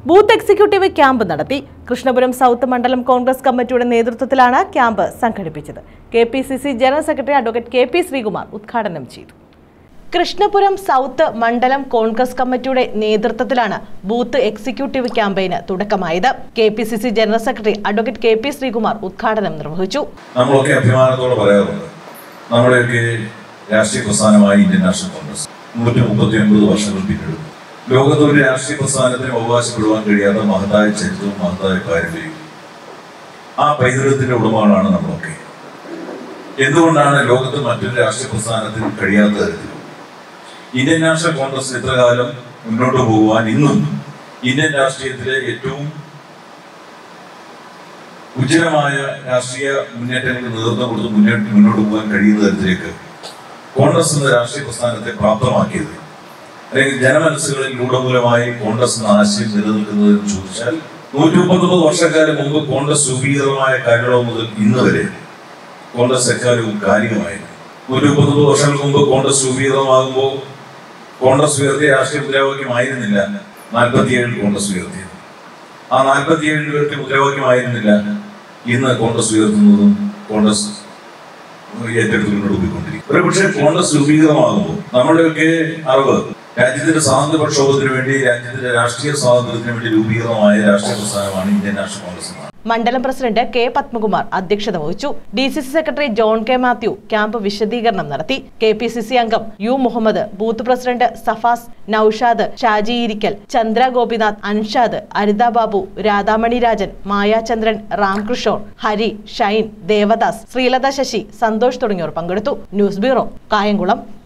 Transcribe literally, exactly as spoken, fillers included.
Booth executive camp നടത്തി. Krishnapuram south മണ്ഡലം കോൺഗ്രസ് കമ്മിറ്റിയുടെ നേതൃത്വത്തിലാണ് ക്യാമ്പ് സംഘടിപ്പിച്ചത്. K P C C general secretary advocate K P Sreekumar ഉദ്ഘാടനം ചെയ്തു. കൃഷ്ണപുരം സൗത്ത് മണ്ഡലം കോൺഗ്രസ് കമ്മിറ്റിയുടെ നേതൃത്വത്തിലാണ് ബൂത്ത് എക്സിക്യൂട്ടീവ് ക്യാമ്പയിന് തുടക്കമായത്. K P C C general secretary advocate K P Sreekumar ഉദ്ഘാടനം നിർവഹിച്ചു. നമ്മളൊക്കെ അഭിമാനത്തോടെ പറയാറുണ്ട്, നമ്മുടെയൊക്കെ രാഷ്ട്രീയ പ്രസ്ഥാനമായ ഇന്ത്യൻ നാഷണൽ കോൺഗ്രസ് നൂറ്റി മുപ്പത്തി ഒൻപത് വർഷങ്ങൾ പിന്നിടുന്നു. ലോകത്ത് ഒരു രാഷ്ട്രീയ പ്രസ്ഥാനത്തിന് അവകാശപ്പെടുവാൻ കഴിയാത്ത മഹത്തായ ചരിത്രവും മഹത്തായ പാരമ്പര്യവും ആ പൈതൃകത്തിന്റെ ഉടമകളാണ് നമ്മളൊക്കെ. എന്തുകൊണ്ടാണ് ലോകത്ത് മറ്റൊരു രാഷ്ട്രീയ പ്രസ്ഥാനത്തിന് കഴിയാത്ത തരത്തിൽ ഇന്ത്യൻ നാഷണൽ കോൺഗ്രസ് ഇത്രകാലം മുന്നോട്ട് പോകുവാൻ ഇന്നും ഇന്ത്യൻ രാഷ്ട്രീയത്തിലെ ഏറ്റവും ഉജ്ജ്വലമായ രാഷ്ട്രീയ മുന്നേറ്റങ്ങൾക്ക് നേതൃത്വം കൊടുത്ത് മുന്നോട്ട് മുന്നോട്ട് പോകാൻ കഴിയുന്ന തരത്തിലേക്ക് കോൺഗ്രസ് എന്ന രാഷ്ട്രീയ പ്രസ്ഥാനത്തെ പ്രാപ്തമാക്കിയത്, അല്ലെങ്കിൽ ജനമനസ്സുകളിൽ രൂഢമൂലമായി കോൺഗ്രസ് എന്ന ആശയം നിലനിൽക്കുന്നതെന്ന് ചോദിച്ചാൽ, നൂറ്റി മുപ്പത്തൊമ്പത് വർഷക്കാലം മുമ്പ് കോൺഗ്രസ് രൂപീകൃതമായ കാലയളവ് മുതൽ ഇന്ന് വരെ കോൺഗ്രസ് എക്കാലവും കാലികമായിരുന്നു. നൂറ്റി മുപ്പത്തൊമ്പത് വർഷങ്ങൾക്ക് മുമ്പ് കോൺഗ്രസ് രൂപീകൃതമാകുമ്പോൾ കോൺഗ്രസ് ഉയർത്തിയ രാഷ്ട്രീയ മുദ്രാവാക്യമായിരുന്നില്ല നാൽപ്പത്തിയേഴിൽ കോൺഗ്രസ് ഉയർത്തിയത്. ആ നാൽപ്പത്തിയേഴിൽ ഉയർത്തിയ മുദ്രാവാക്യമായിരുന്നില്ല ഇന്ന് കോൺഗ്രസ് ഉയർത്തുന്നതും കോൺഗ്രസ് ഏറ്റെടുത്ത് മുന്നോട്ട് പോയിക്കൊണ്ടിരിക്കും. ഒരു പക്ഷേ കോൺഗ്രസ് രൂപീകൃതമാകുമ്പോൾ നമ്മളുടെയൊക്കെ അറിവ് രാജ്യത്തിന്റെ സ്വാതന്ത്ര്യ പ്രക്ഷോഭത്തിന് വേണ്ടി, രാജ്യത്തിന്റെ രാഷ്ട്രീയ സ്വാതന്ത്ര്യത്തിന് വേണ്ടി രൂപീകൃതമായ രാഷ്ട്രീയ പ്രസ്ഥാനമാണ് ഇന്ത്യൻ നാഷണൽ കോൺഗ്രസ്. മണ്ഡലം പ്രസിഡന്റ് കെ പത്മകുമാർ അധ്യക്ഷത വഹിച്ചു. D C C secretary John K Mathew camp വിശദീകരണം നടത്തി. കെ പി സി സി അംഗം U Muhammad, booth president Safas, Noushad, Shaji Irikkal, Chandra Gopinath, Anshad, Aritha Babu, Radhamani Rajan, Mayachandran, Ramkrishnan, Hari, Shine, Devadas, Sreelatha Sasi, Santhosh തുടങ്ങിയവർ പങ്കെടുത്തു. News bureau, Kayamkulam.